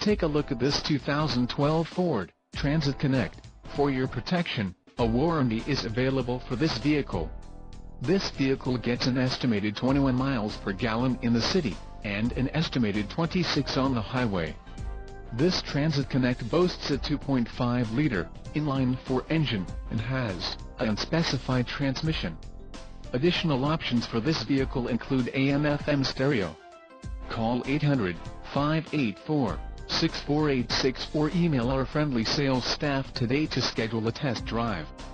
take a look at this 2012 Ford Transit Connect. For your protection, a warranty is available for this vehicle. This vehicle gets an estimated 21 miles per gallon in the city, and an estimated 26 on the highway. This Transit Connect boasts a 2.5-liter inline-4 engine, and has an unspecified transmission. Additional options for this vehicle include AM/FM stereo. Call 800-584-6486 or email our friendly sales staff today to schedule a test drive.